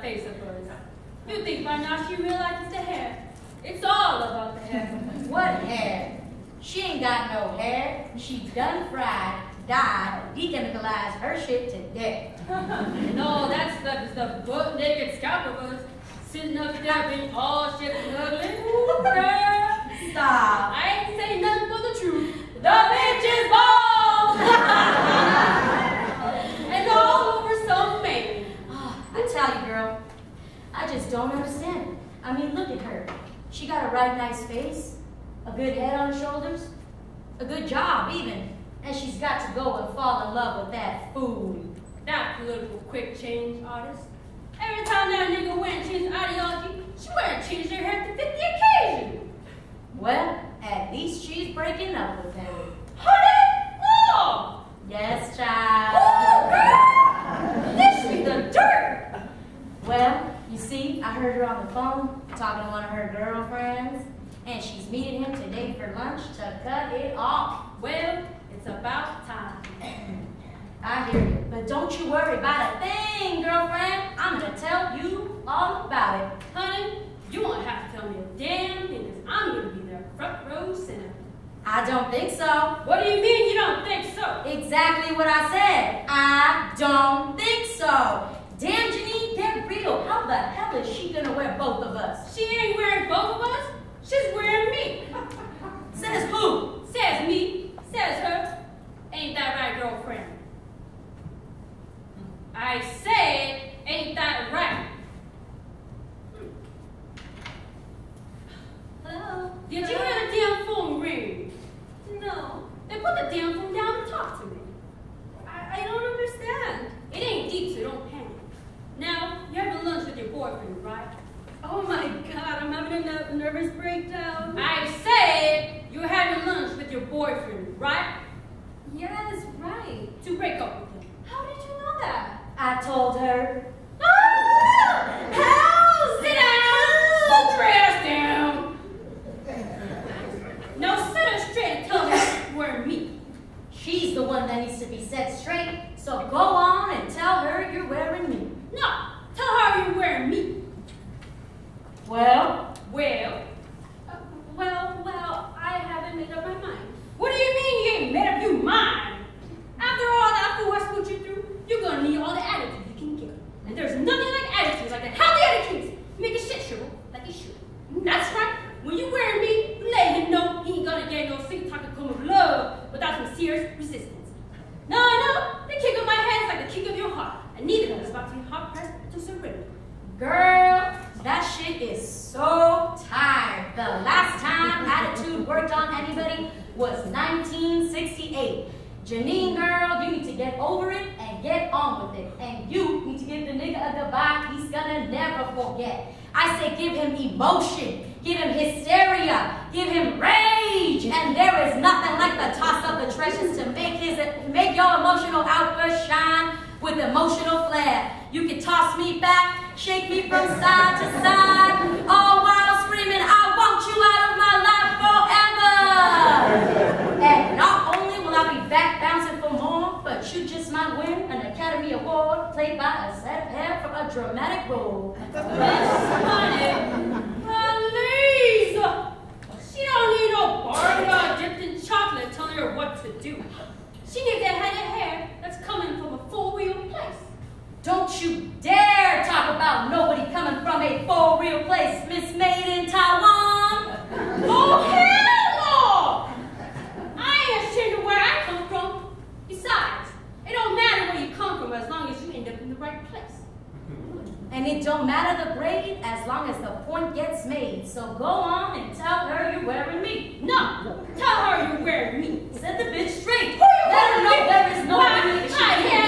face of hers. You think by now she realizes the hair. It's all about the hair. What hair? She ain't got no hair. She done fried, dyed, dechemicalized her shit to death. No, that stuff is the butt naked scalp of us. Sitting up there being all shit and ugly. Ooh, girl. Stop. I ain't saying nothing but the truth. The bitch is bald! And all over some man. Oh, I tell you, girl, I just don't understand it. I mean, look at her. She got a right nice face, a good head on her shoulders, a good job even, and she's got to go and fall in love with that fool. That political quick change artist. Every time that nigga went and changed ideology, she went and changed her hair to fit the occasion. Well, at least she's breaking up with him. Honey, no! Yes, child. Oh, girl! Dish me the dirt! Well, you see, I heard her on the phone talking to one of her girlfriends, and she's meeting him today for lunch to cut it off. Well, it's about time. I hear you, but don't you worry about a thing, girlfriend. I'm gonna tell you all about it. Honey, you won't have to tell me a damn thing, because I'm gonna be there front row center. I don't think so. What do you mean you don't think so? Exactly what I said. I don't think so. Damn, Janine, they're real. How the hell is she gonna wear both of us? She ain't wearing both of us. She's wearing me. Says who? Says me. Says her. Ain't that right, girlfriend? I said, ain't that right? Hello? Did you hear the damn phone ring? No. Then put the damn phone down and talk to me. I don't understand. It ain't deep, so don't panic. Now, you're having lunch with your boyfriend, right? Oh my God, I'm having a nervous breakdown. I said you're having lunch with your boyfriend, right? Yes, right. To break up with him. How did you know that? I told her. Hell, sit down! Put your ass down! Now sit her straight and tell her where me. She's the one that needs to be set straight, so go on and tell her you're wearing me. No, tell her you're wearing me. Well, Well, I haven't made up my mind. what do you mean you ain't made up your mind? After all that fool I put you through, you're gonna need all the attitude you can get. And there's nothing like attitudes like that. How the attitudes make a shit show like he should. That's right. When you wearing me, you let him know he ain't gonna get no sweet talking come of love without some serious resistance. No, the kick of my head is like the kick of your heart, and neither of us about to be hard pressed to surrender. girl, that shit is so tired. The last time attitude worked on anybody was 1968. Janine, girl, you need to get over it and get on with it. And you need to give the nigga a goodbye he's gonna never forget. I say give him emotion, give him hysteria, give him rage. And there is nothing like the toss of the treasures to make your emotional outburst shine with emotional flair. You can toss me back, shake me from side to side, all while screaming, I want you out of my life forever. And not only will I be back bouncing for more, but you just might win an Academy Award played by a set of hair for a dramatic role. Miss Honey, please! She don't need no barber dipped in chocolate telling her what to do. She needs that head of hair that's coming from a four-wheel place. Don't you dare talk about nobody coming from a four-wheel place, Miss Made in Taiwan. Oh, hell no! I ain't ashamed of where I come from. Besides, it don't matter where you come from as long as you end up in the right place. And it don't matter the braid as long as the point gets made. So go on and tell her you're wearing me. No, tell her you're wearing me. Set the bitch straight. Who you Let her know wearing me? there is no Why, way she I can